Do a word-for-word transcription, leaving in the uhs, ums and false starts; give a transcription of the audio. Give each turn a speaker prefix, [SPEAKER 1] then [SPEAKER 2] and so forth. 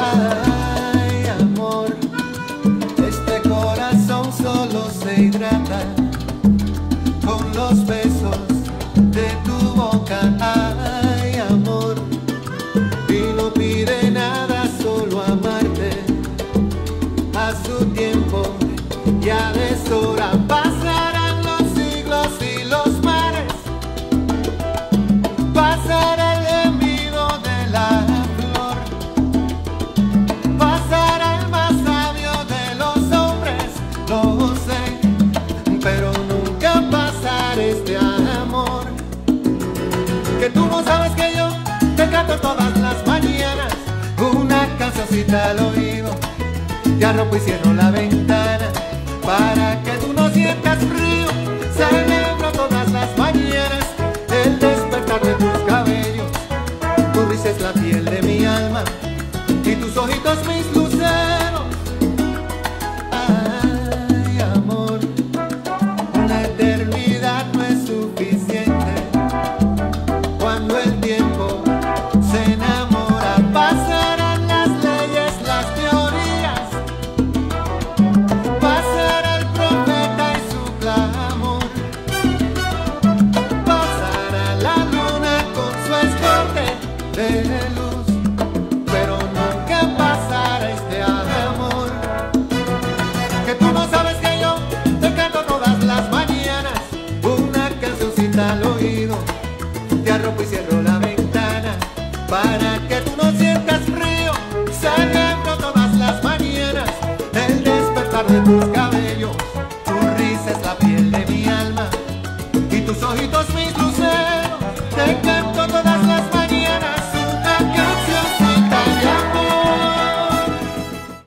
[SPEAKER 1] Ay, amor, este corazón solo se hidrata con los besos de tu boca. Ay, amor, y no pide nada, solo amarte a su tiempo y a deshora. Pasarán los siglos y los mares, pasará el gemido de la flor, pasará el más sabio de los hombres, lo sé, pero nunca pasará este amor. Que tú no sabes que yo te canto todas las mañanas una cancioncita al oído. Ya rompo y cierro la ventana para que tú no sientas frío. Celebro todas las mañanas el despertar de tus cabellos. Tu risa es la piel de mi alma y tus ojitos mis luceros. Ay, amor, una eternidad no es suficiente cuando el tiempo se enamora. Pasarán las leyes, las teorías, pasará el profeta y su clamor, pasará la luna con su escote de luz, pero nunca pasará este amor. Que tú no sabes que yo te canto todas las mañanas una cancioncita al oído. Ya rompo y cierro la ventana para que tú no sientas frío. Celebro todas las mañanas el despertar de tus